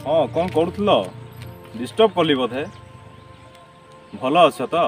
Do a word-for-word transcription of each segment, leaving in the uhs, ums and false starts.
हाँ कौन करुल डिस्टर्ब कली बोधे भल अछ तो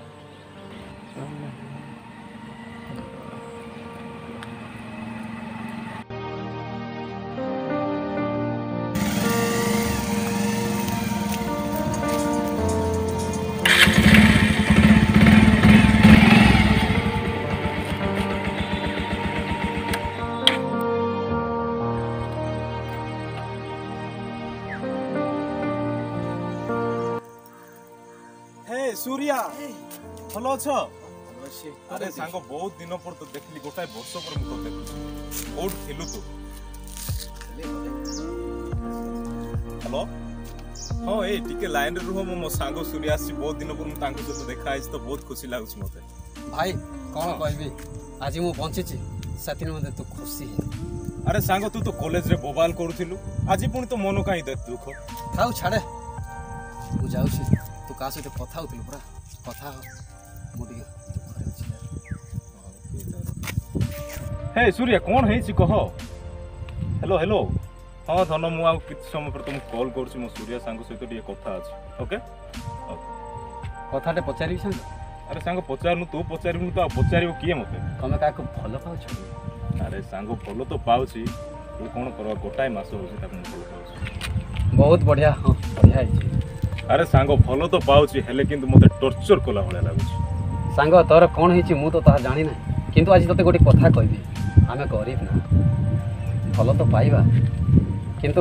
सूर्या भल अछ अरे सांग बहुत दिन पर तो देखली गोटाए वर्ष पर मु तो देखु कोड थिलु तू हेलो हाँ ए टिके लाइन रे रुह मो मो सांग सूर्या आसी बहुत दिन पर मु तांको सहित देखा आइस तो बहुत खुशी लागुछ मते भाई कोन कहबी आज मु बंचिची साथी मते तू खुशी अरे सांग तू तो कॉलेज रे बोबाल करूथिलु आज पुनी तो मन काई दे दुख थाउ छाड़े मु जाउछी तू का सहित कथा होतिल पूरा कथा मोटी हे सूर्या कौन है कह हेलो हेलो हाँ धन मु आउ किछ समय पर तुम कॉल करछि मो सूर्या सांग सहित टिके कथा अछि ओके कथाटे पचारि सांग अरे सांग पचारनु तू पचारिबु तो पचारिबो किए मते तमे काको भलो पाउछ अरे सांग भलो तो पाउछि तू कोन करबा गोटाय मास होछि ताको भलो पाउछि बहुत बढ़िया हां बढ़िया है अरे सांग भलो तो पाउछि हेले किंतु मते टॉर्चर कोला भले लागुछि सांग तोर कोन हेछि मु तो ता जानि ना किंतु आज तते गोटे कथा कहबी आमे गरीब ना भलो तो पाइबा किंतु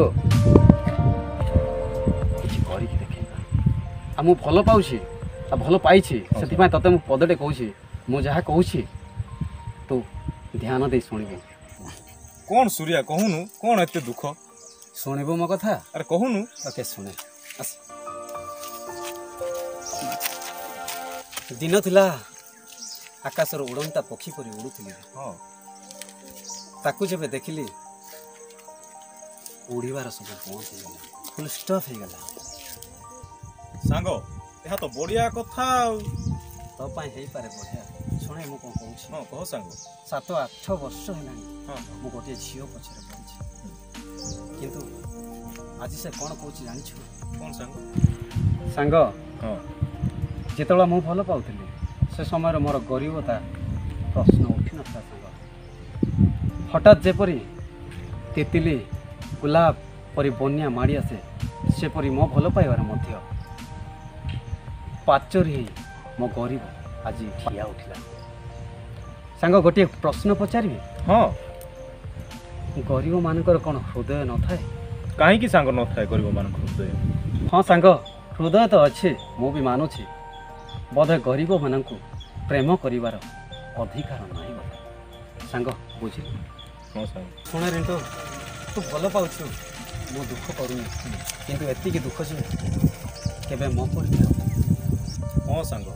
किछि करि कि देखेबा आ मु भलो पाउछि आ भलो पाइछि सेति पय तते मु पदटे कहूछि मु जहा कहूछि तू ध्यान दे सुनिबो कोन सूर्या कहूनु कोन एते दुख सुनिबो मो कथा अरे कहूनु ओके सुने आस दिन थिला आकाशर उड़ंता पक्षी परी उड़ुथिले हाँ ताकू जब देखिली उड़ीबार सब बंद हो फुल स्टॉप हो गला सांग यह तो बढ़िया कथा तो पाई हेई पारे बढ़िया सुने मु कोन कहूछि हां कह सांग सात आठ वर्ष हेलानी हां मु गोटे झियो पछरे पड़छि किंतु आज से कोन कहूछि जानि छु कोन सांग सांग हां जेतला मु भलो पाउथिली से समय मोर गरीबता प्रश्न उठी नथा सांग हठात जेपरी तितिली गुलाब परी बन्या माड़ी आसे सेपरी मो भलो पाइबार मध्य पाचरी मो गरीब आज ठिया उठिला सांग गोटे प्रश्न पचारि हाँ गरीब मानकर कौन हृदय न थाए कहीं सांग न थाए गरीब मान हृदय हाँ सांग हृदय तो अच्छे मु भी मानुछि बोधे गरीब मानू प्रेम करिवार अधिकार नहीं बोधे सांग बुझिल हाँ सांग शुण रिंटू तू भल पाउछु मो दुख करूनी किंतु एतिकी दुख जे केबे मो पर हाँ सांग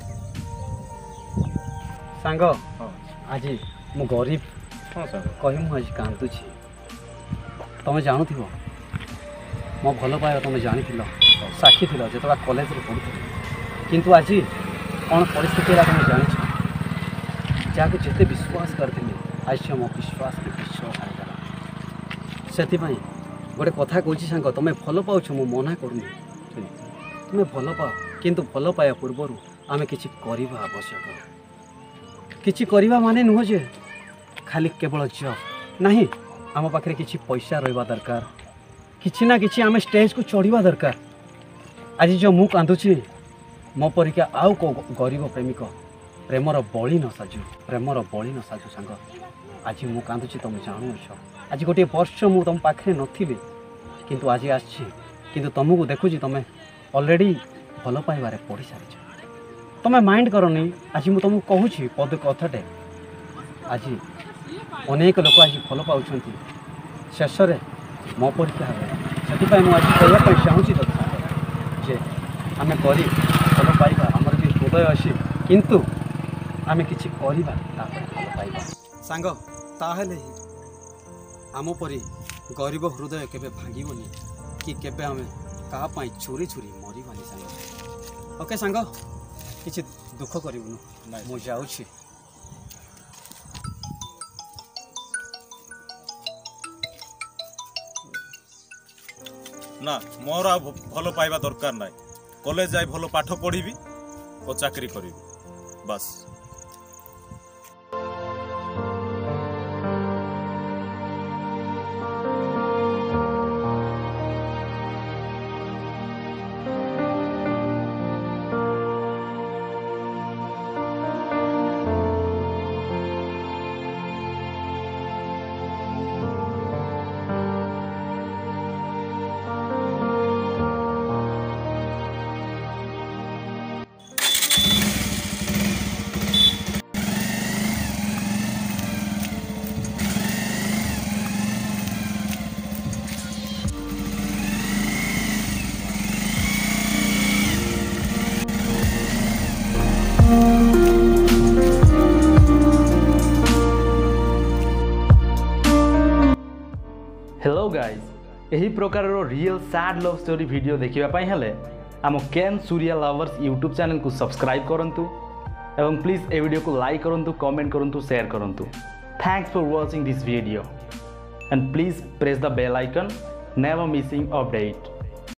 सांग हाँ आज मु गरीब हाँ सांग कहि मु आज कांदुछि तमे जानुथिबो मो भल पाए तमे जानिथिलो साक्षी थिलो जेतबा कॉलेज रे पढुथिलो किंतु आज कौन परिस्थिति है तुम जान जहाँ जिते विश्वास करी आज से मो विश्वास के विश्वास आईगला से गोटे कथा कहूँ सांग तुम्हें भल पाच मु मना करूनी तुम्हें भल पाओ किंतु भल पाया पूर्वर आम कि आवश्यक किछि करवा माने नुह जे खाली केवल जॉब नहीं आम पाखे किछि पैसा रहा दरकार किछि ना किछि आम स्टेज को चढ़ा दरकार आज जो मु कांदुछि मो परिका आउ को गरीब प्रेमिक प्रेमर बली न साजु प्रेमर बली न साजु सांग आज मु कांदुछि तुम जानुछ आज गोटे वर्ष मु तुम पाखे नथिली किंतु आज आछि किंतु तुमको देखुछि तुम ऑलरेडी भल पाइबारे पढ़ी सारी तुम माइंड करनी आज मु तुमको कहूछि पद कथाटे आज अनेक लोक आज भल पाउछंती शेष रे मो परीक्षा से मुझे आज कहवाई चाहूँगी तथा जे आम करी भल पाइबा आमर भी हृदय अच्छी किंतु आम कि भल पाइबा सांग ताहले ही आम परी गरीब हृदय केबे भांगीबनी कि केबे आम क्या चोरी चोरी मरबानी सांग ओके सांग किसी दुख करूँ मु जाऊँ ना मोर आ भल पाइबा दरकार ना कॉलेज जाई भल पाठ पढ़ी और चाकरी करी बस। हेलो गाइज, यही प्रकार real sad love story video देखा हेले आम केन सूर्या लवर्स यूट्यूब चैनल को सब्सक्राइब करंतु एवं प्लीज ए वीडियो को लाइक करंतु, कमेंट करंतु, शेयर करंतु। Thanks for watching this video and please press the bell icon, never missing update.